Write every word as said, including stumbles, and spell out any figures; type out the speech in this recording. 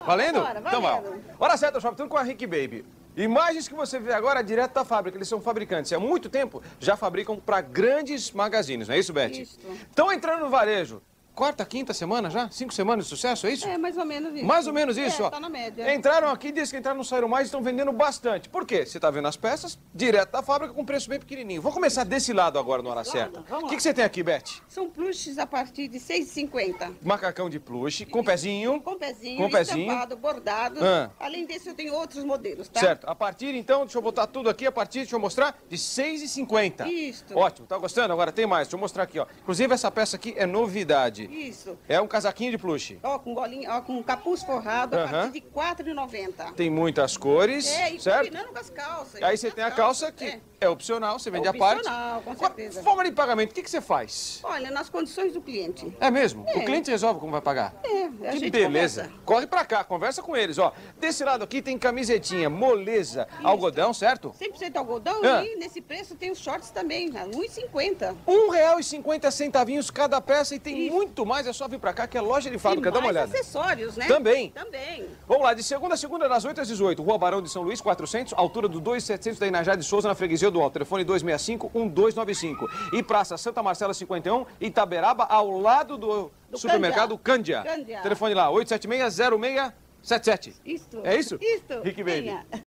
Valendo? Bora, Então vai. valendo. Hora certa, Shopping Tudo com a Rick Baby. Imagens que você vê agora direto da fábrica. Eles são fabricantes. Há muito tempo já fabricam para grandes magazines, não é isso, Beth? Isso. Estão entrando no varejo. Quarta, quinta semana já? Cinco semanas de sucesso, é isso? É, mais ou menos isso. Mais ou menos isso, é, ó. tá na média. Entraram aqui, disse que entraram, não saíram mais, estão vendendo bastante. Por quê? Você tá vendo as peças, direto da fábrica, com preço bem pequenininho. Vou começar desse lado agora, na hora certa. Vamos O lá. que, que você tem aqui, Beth? São plushs a partir de seis reais e cinquenta. Macacão de plush, com pezinho. Com pezinho, Com pezinho. estampado, bordado. Ah. Além desse, eu tenho outros modelos, tá? Certo. A partir, então, deixa eu botar tudo aqui, a partir, deixa eu mostrar, de seis reais e cinquenta. Isso. Ótimo, tá gostando? Agora tem mais, deixa eu mostrar aqui, ó. Inclusive, essa peça aqui é novidade. Isso. É um casaquinho de plush. Ó, com golinha, ó, com capuz forrado, a Aham. partir de quatro reais e noventa. Tem muitas cores, É, e certo? combinando com as calças. Aí você tem a calça que É. é opcional, você vende a Opcional, parte. com Qual- certeza. Forma de pagamento, o que, que você faz? Olha, nas condições do cliente. É mesmo? É. O cliente resolve como vai pagar? É, a Que gente beleza. conversa. Corre pra cá, conversa com eles, ó. Desse lado aqui tem camisetinha, moleza, algodão, certo? cem por cento algodão Ah. e nesse preço tem os shorts também, a um real e cinquenta. Um real e cinquenta centavos cada peça e tem Isso. muito mais. É só vir pra cá que é loja de fábrica. E Dá uma mais olhada. acessórios, né? Também. Também. Vamos lá, de segunda a segunda, das oito às dezoito. Rua Barão de São Luís, quatrocentos, altura do dois mil e setecentos da Inajá de Souza, na Freguesia do Alto. Telefone dois seis cinco, um dois nove cinco. E Praça Santa Marcela, cinquenta e um, Itaberaba, ao lado do, Do supermercado Cândia. Cândia. Telefone lá, oito sete seis, zero seis sete sete. Isto. É isso? Isto. Rick Baby. Venha.